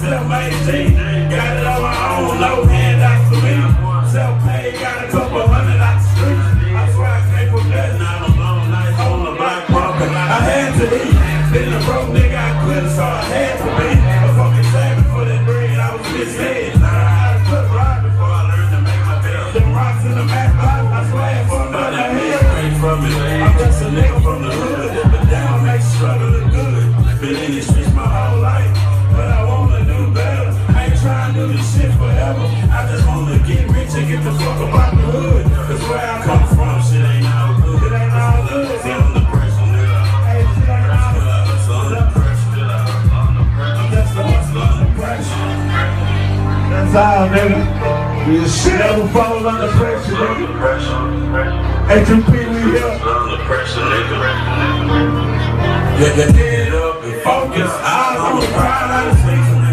self-made, got it on my own, no handouts for me. Self-paid, got a couple hundred out the streets. I swear I came from nothing, I don't know, nights on the block bumping. I had to eat, been a broke nigga, I quit, so I had to be. A fucking saving for that bread, I was misled. Now I had to cook right before I learned to make my bed. Them rocks in the matchbox, I swear for nothing I hear straight from it. I'm just a nigga from the hood, but down makes struggle look good. Been in these streets my whole life, but I wanna do better. I ain't trying to do this shit forever. I just wanna get rich and get the fuck up out the hood. Cause where I come from, shit ain't all good. It ain't all good. It's under pressure, nigga. Hey, shit ain't all good. It's under pressure. I'm just under pressure. That's all, nigga. This shit never fall under pressure, nigga. H.U.P. we here. Under pressure, nigga. Get your head up and focus. Eyes on the prize, I just